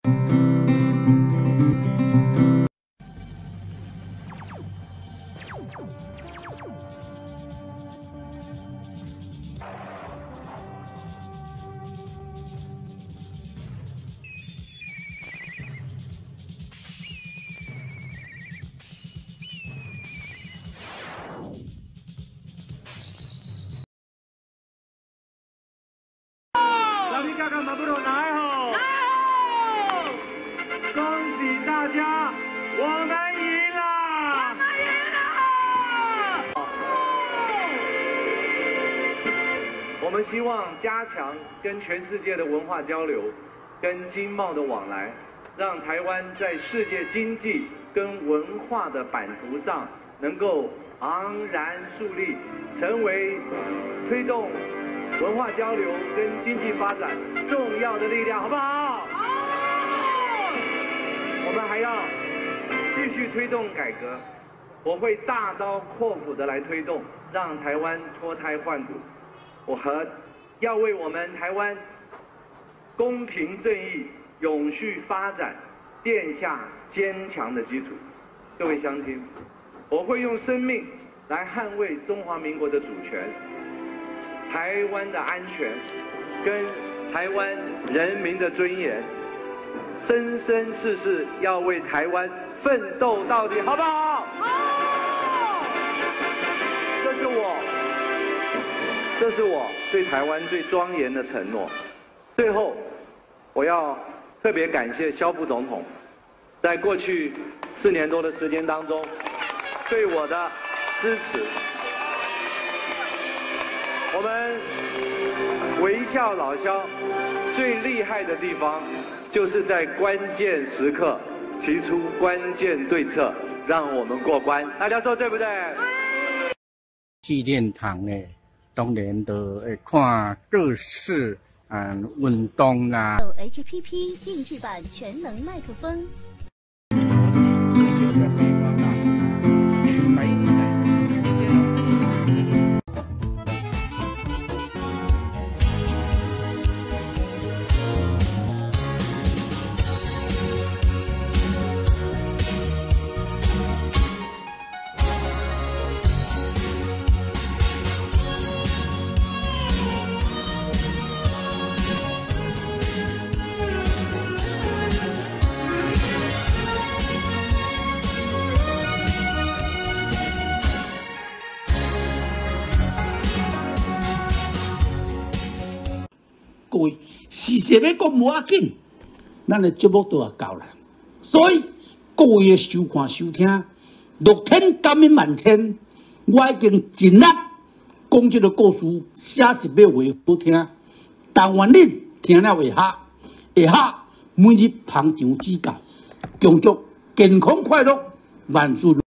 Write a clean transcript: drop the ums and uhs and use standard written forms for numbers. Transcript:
大家马布罗来吼！恭喜大家，我们赢了！我们赢了！我们希望加强跟全世界的文化交流，跟经贸的往来，让台湾在世界经济跟文化的版图上能够昂然树立，成为推动文化交流跟经济发展重要的力量，好不好？好。我们还要继续推动改革，我会大刀阔斧的来推动，让台湾脱胎换骨。要为我们台湾公平正义、永续发展奠下坚强的基础。各位乡亲，我会用生命来捍卫中华民国的主权。台湾的安全，跟台湾人民的尊严，生生世世要为台湾奋斗到底，好不好？好！这是我对台湾最庄严的承诺。最后，我要特别感谢萧副总统，在过去4年多的时间当中，对我的支持。我们微笑老萧最厉害的地方，就是在关键时刻提出关键对策，让我们过关。大家说对不对？ 纪念堂呢，当然都会看各式运动啦。 有 HPP 定制版全能麦克风。 各位，时势要讲无要紧，咱的节目都要到了，所以各位的收看收听，6天感恩万千，我已经尽力讲这个故事，写实要话好听，但愿恁听了会下每日捧场指教，恭祝健康快乐，万事如意。